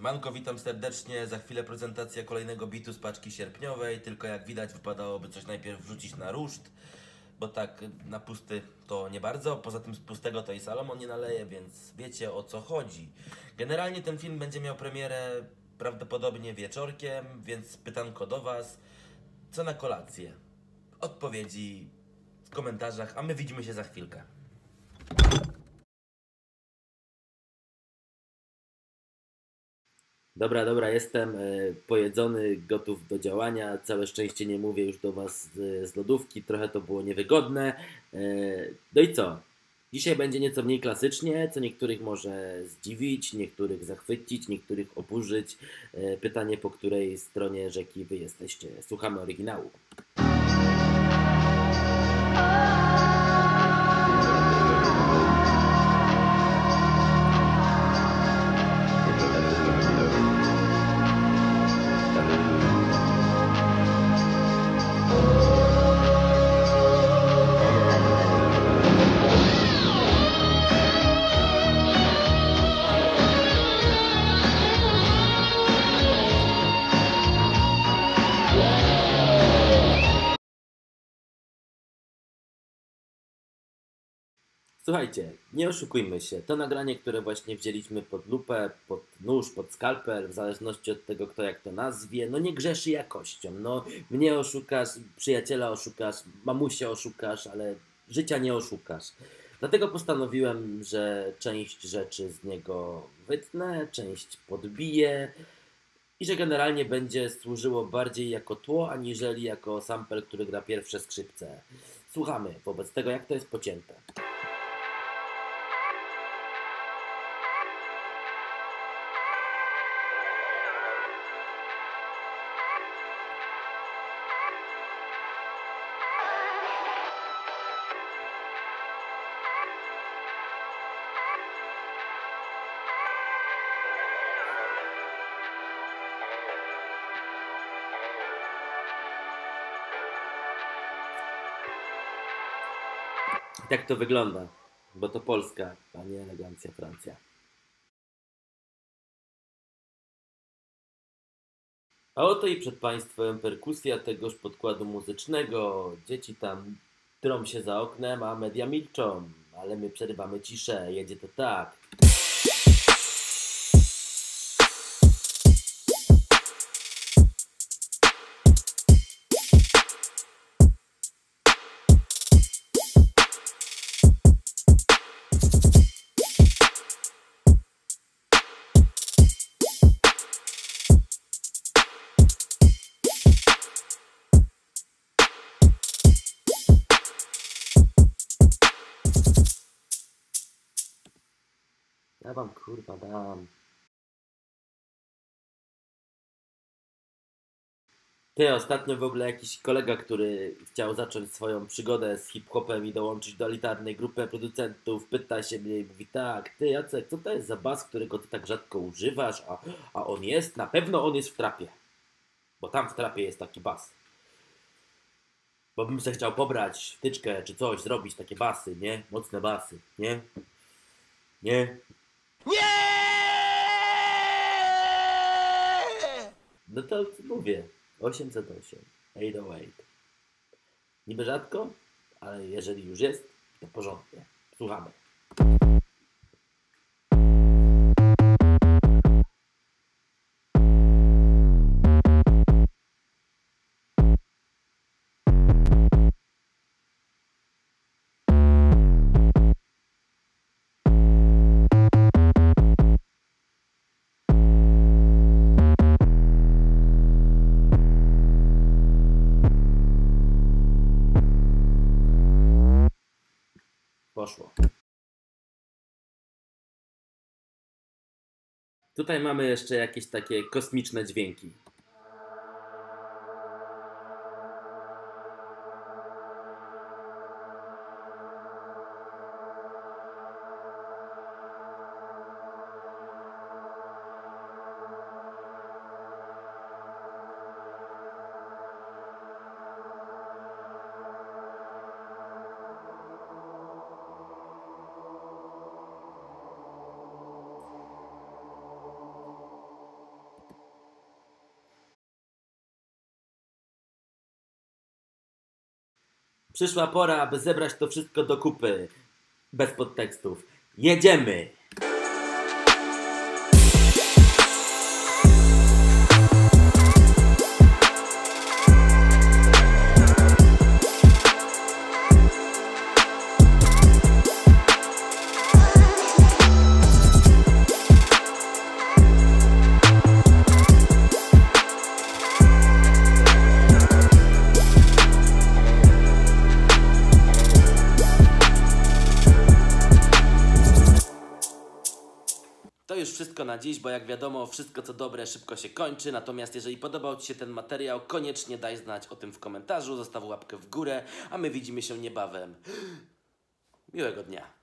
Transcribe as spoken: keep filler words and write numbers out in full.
Siemanko, witam serdecznie. Za chwilę prezentacja kolejnego bitu z paczki sierpniowej. Tylko jak widać, wypadałoby coś najpierw wrzucić na ruszt, bo tak na pusty to nie bardzo. Poza tym z pustego to i Salomon nie naleje, więc wiecie o co chodzi. Generalnie ten film będzie miał premierę prawdopodobnie wieczorkiem, więc pytanko do Was. Co na kolację? Odpowiedzi w komentarzach, a my widzimy się za chwilkę. Dobra, dobra, jestem e, pojedzony, gotów do działania. Całe szczęście nie mówię już do Was z, z lodówki, trochę to było niewygodne. E, no i co? Dzisiaj będzie nieco mniej klasycznie, co niektórych może zdziwić, niektórych zachwycić, niektórych oburzyć. E, pytanie, po której stronie rzeki Wy jesteście. Słuchamy oryginału. Słuchajcie, nie oszukujmy się, to nagranie, które właśnie wzięliśmy pod lupę, pod nóż, pod skalpel, w zależności od tego, kto jak to nazwie, no nie grzeszy jakością. No mnie oszukasz, przyjaciela oszukasz, mamusię oszukasz, ale życia nie oszukasz. Dlatego postanowiłem, że część rzeczy z niego wytnę, część podbiję i że generalnie będzie służyło bardziej jako tło, aniżeli jako sample, który gra pierwsze skrzypce. Słuchamy wobec tego, jak to jest pocięte. Tak to wygląda, bo to Polska, a nie elegancja Francja. A oto i przed Państwem perkusja tegoż podkładu muzycznego. Dzieci tam trą się za oknem, a media milczą, ale my przerywamy ciszę, jedzie to tak. Ja wam kurwa dam. Ty, ostatnio w ogóle jakiś kolega, który chciał zacząć swoją przygodę z hip-hopem i dołączyć do elitarnej grupy producentów, pyta się mnie i mówi: tak, ty Jacek, co to jest za bas, którego ty tak rzadko używasz, a, a on jest? Na pewno on jest w trapie, bo tam w trapie jest taki bas. Bo bym se chciał pobrać wtyczkę czy coś, zrobić takie basy, nie? Mocne basy, nie? Nie? Nie! No to mówię, osiemset osiem, osiemset osiem. Niby rzadko, ale jeżeli już jest, to porządnie. Słuchamy. Poszło. Tutaj mamy jeszcze jakieś takie kosmiczne dźwięki. Przyszła pora, aby zebrać to wszystko do kupy. Bez podtekstów. Jedziemy! To już wszystko na dziś, bo jak wiadomo, wszystko co dobre szybko się kończy. Natomiast jeżeli podobał Ci się ten materiał, koniecznie daj znać o tym w komentarzu, zostaw łapkę w górę, a my widzimy się niebawem. Miłego dnia.